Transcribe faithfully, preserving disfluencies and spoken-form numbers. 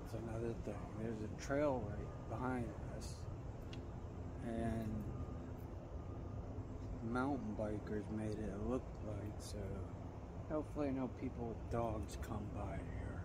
That's another thing. There's a trail right behind us, and mountain bikers made it look like so. Hopefully no people with dogs come by here.